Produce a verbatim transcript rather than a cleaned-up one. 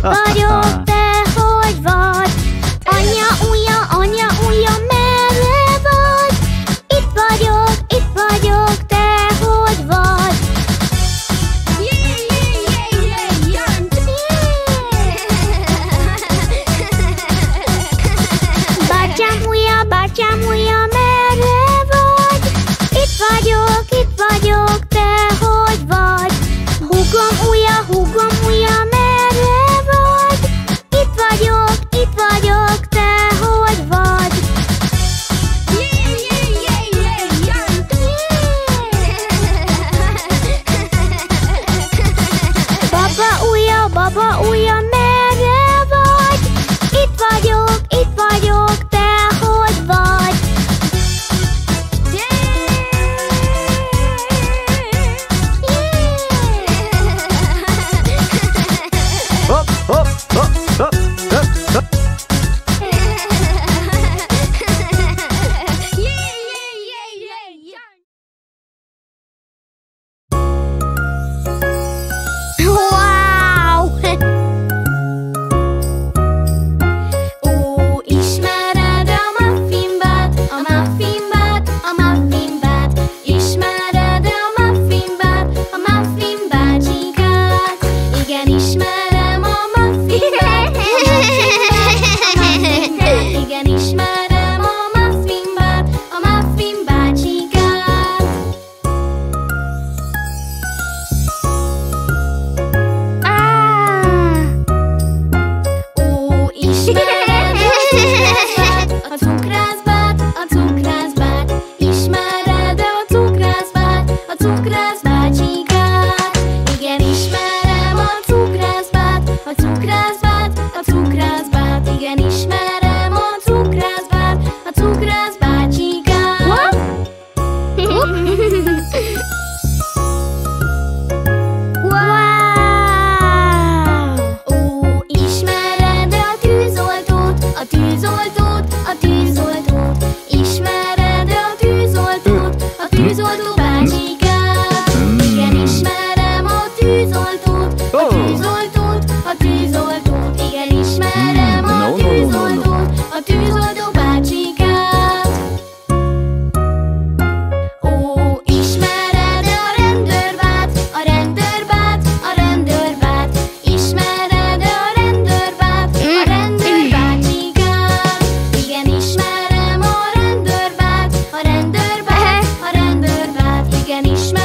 vagyok, te hogy vagy? Anya ujja, anya ujja, merre vagy? Itt vagyok, itt vagyok, te hogy vagy? Bátyám ujja, bátyám ujja, merre vagy? Itt vagyok, itt vagyok, te hogy vagy? Húgom ujja, húgom ujja, merre vagy? Itt vagyok, itt vagyok, te hogy vagy? Baba ujja, baba ujja, merre vagy? Itt vagyok, itt vagyok, te hogy vagy? Hopp, hopp, hopp, hopp, hopp, hopp. Wow! Ó, ismered a muffinbát, a muffinbát, a muffinbát? Ismered a muffinbát, a muffin bácsikát? Igen, ismerem a muffinbát, a muffinbát, a muffinbát. Igen, ismerem a muffinbát, a muffin bácsikát. Ó, ismered a cukrászbát, a cukrászbát? Ismered a cukrászbát, a cukrász bácsikát? Igen, ismerem a cukrászbát, a cukrászbát, a cukrászbát. Igen, ismerem a cukrászbát, a cukrász bácsikát. Wow! Ó, ismered a tűzoltót, a tűzoltót, a tűzoltót? Ismered a tűzoltót, a tűzoltó bácsikát? Igen, ismerem a tűzoltót, a tűzoltót, a tűzoltót. Igen, ismerem a tűzoltót, a tűzoltó bácsikát. Ó, ismered a rendőrbát, a rendőrbát, a rendőrbát? Ismered a rendőrbát, a rendőrbácsikát? Igen, ismerem a rendőrbát, a rendőrbát, a rendőrbát. Igen, ismerem